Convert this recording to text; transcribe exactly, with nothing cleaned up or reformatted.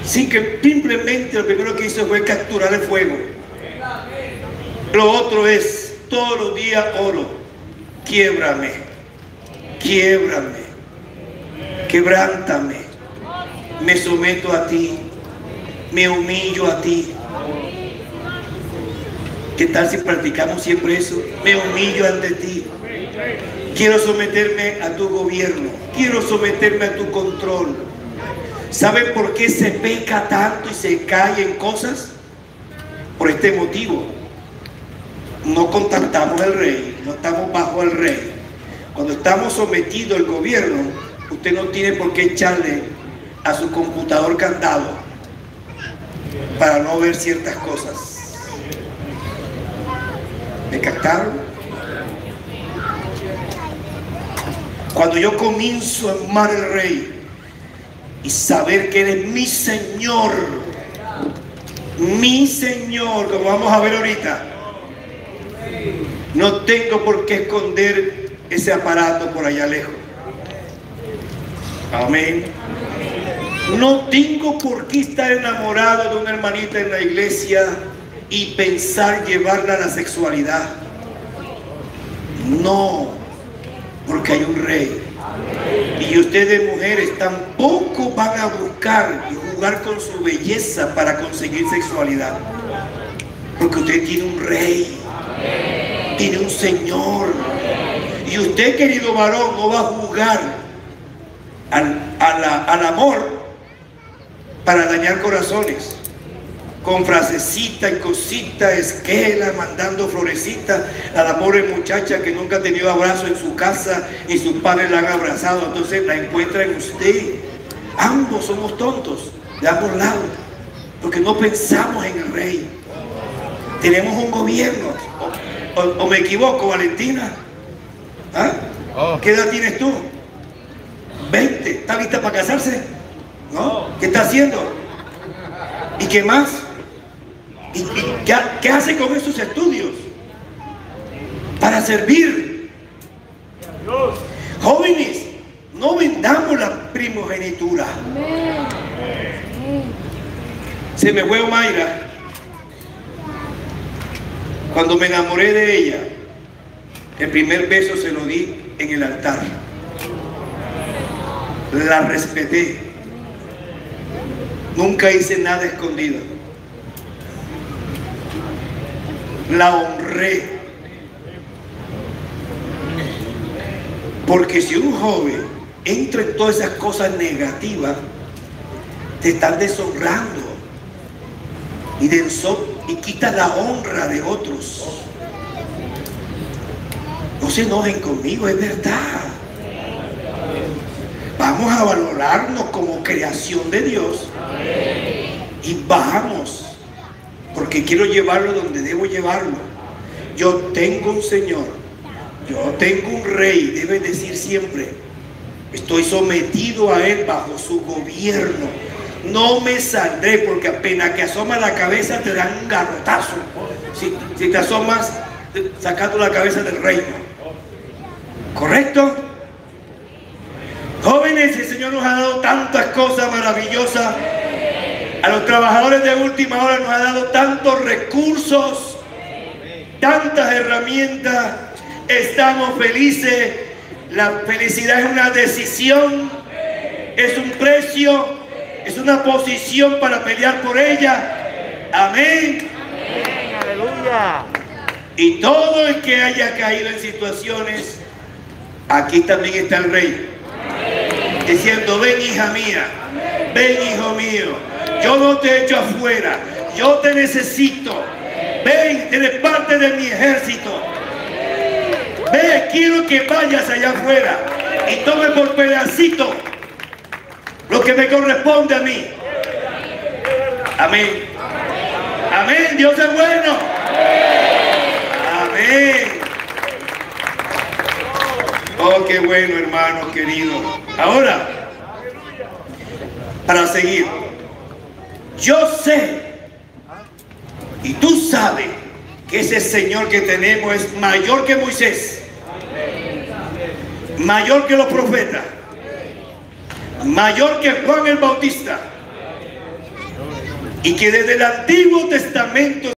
Sin que simplemente lo primero que hizo fue capturar el fuego. Lo otro es, todos los días oro, quiébrame, quiébrame, quebrántame, me someto a ti, me humillo a ti. ¿Qué tal si practicamos siempre eso? Me humillo ante ti. Quiero someterme a tu gobierno, quiero someterme a tu control. ¿Saben por qué se peca tanto y se cae en cosas? Por este motivo. No contactamos al rey, no estamos bajo el rey. Cuando estamos sometidos al gobierno, usted no tiene por qué echarle a su computador candado para no ver ciertas cosas. ¿Me captaron? Cuando yo comienzo a amar al rey y saber que eres mi Señor, mi Señor, como vamos a ver ahorita, no tengo por qué esconder ese aparato por allá lejos. Amén. No tengo por qué estar enamorado de una hermanita en la iglesia y pensar llevarla a la sexualidad. No, porque hay un rey. Y ustedes, mujeres, tampoco van a buscar y jugar con su belleza para conseguir sexualidad, porque usted tiene un rey, tiene un Señor. Y usted, querido varón, no va a jugar al, a la, al amor para dañar corazones con frasecita y cosita, esquela, mandando florecitas a la pobre muchacha que nunca ha tenido abrazo en su casa y sus padres la han abrazado, entonces la encuentra en usted. Ambos somos tontos de ambos lados, porque no pensamos en el rey. Tenemos un gobierno. O, o, o me equivoco, Valentina. ¿Ah? Oh. ¿Qué edad tienes tú? veinte. ¿Está lista para casarse? ¿No? ¿Qué está haciendo? ¿Y qué más? ¿Y, y qué, qué hace con esos estudios? Para servir. Jóvenes, no vendamos la primogenitura. Se me fue Mayra. Cuando me enamoré de ella, el primer beso se lo di en el altar. La respeté. Nunca hice nada escondido. La honré. Porque si un joven entra en todas esas cosas negativas, te están deshonrando y, y quita la honra de otros. No se enojen conmigo, es verdad. Vamos a valorarnos como creación de Dios y vamos, porque quiero llevarlo donde debo llevarlo. Yo tengo un Señor, yo tengo un Rey. Debe decir siempre: estoy sometido a Él, bajo su gobierno. No me saldré, porque apenas que asoma la cabeza te dan un garrotazo. Si, si te asomas sacando la cabeza del reino. ¿Correcto? Jóvenes, el Señor nos ha dado tantas cosas maravillosas. A los trabajadores de última hora nos ha dado tantos recursos, tantas herramientas. Estamos felices. La felicidad es una decisión, es un precio, es una posición para pelear por ella. Amén. Amén. Aleluya. Y todo el que haya caído en situaciones, aquí también está el Rey, diciendo: ven, hija mía, ven, hijo mío, yo no te echo afuera, yo te necesito, ven, eres parte de mi ejército, ven, quiero que vayas allá afuera y tome por pedacito lo que me corresponde a mí. Amén. Amén. Dios es bueno. Amén. Oh, qué bueno, hermano querido. Ahora, para seguir, yo sé y tú sabes que ese Señor que tenemos es mayor que Moisés, mayor que los profetas, mayor que Juan el Bautista, Y que desde el Antiguo Testamento